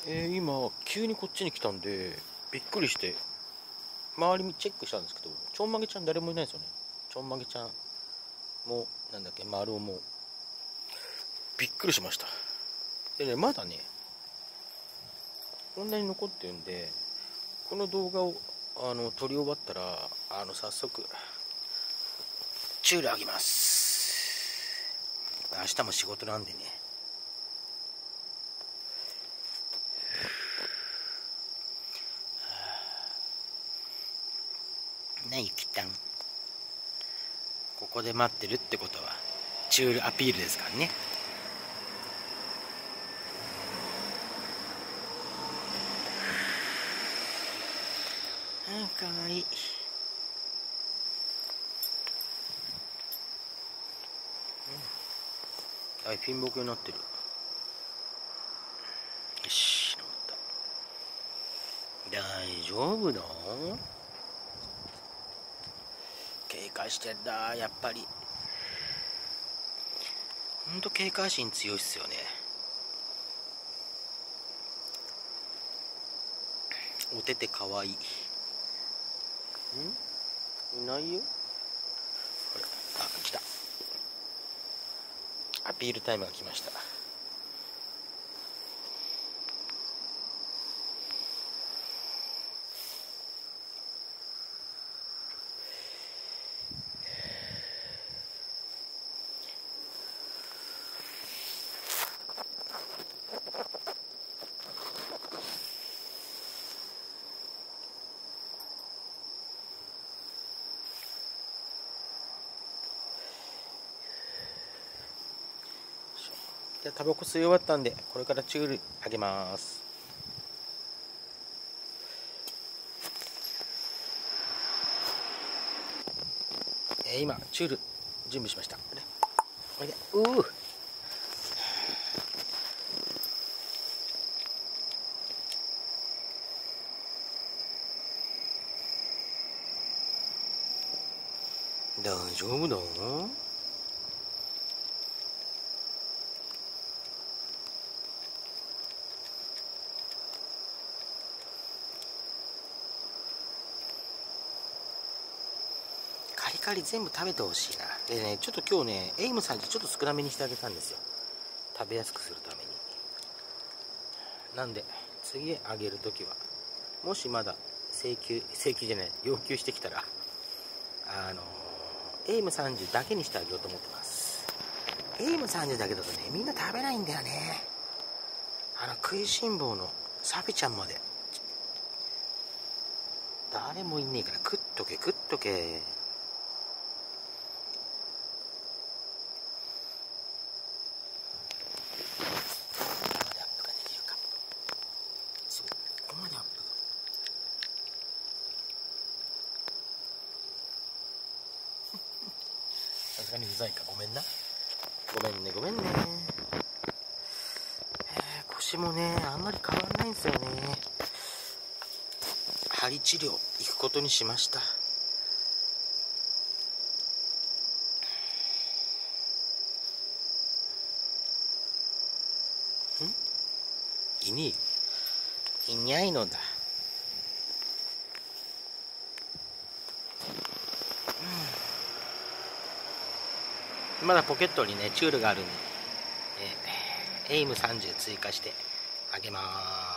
今急にこっちに来たんでびっくりして周りにチェックしたんですけど、ちょんまげちゃん誰もいないんですよね。ちょんまげちゃんもなんだっけ、丸尾もびっくりしました。でね、まだねこんなに残ってるんで、この動画を撮り終わったら早速チュールあげます。明日も仕事なんでね。な、ゆきたん、ここで待ってるってことはチュールアピールですからね。かわいい。ピンボケになってる。よし、治った。大丈夫だ。警戒してんだ、やっぱり。ほんと警戒心強いっすよね。お手手かわいい。いないよ。これ、来た。アピールタイムが来ました。じゃあタバコ吸い終わったんで、これからチュールあげます。今チュール準備しました。おいで、大丈夫だ。カリカリ全部食べてほしいな。でね、ちょっと今日ね、エイムさんにちょっと少なめにしてあげたんですよ。食べやすくするために。なんで、次あげるときは、もしまだ請求じゃない、要求してきたら、エイム30だけにしてあげようと思ってます。エイム30だけだとね、みんな食べないんだよね。食いしん坊のサビちゃんまで。誰もいねえから食っとけ。さすがにうざいか、ごめんな。ごめんね。腰もね、あんまり変わんないんですよね。針治療行くことにしました。いねえよ。いないのだ。まだポケットにねチュールがあるんで、エイム30追加してあげます。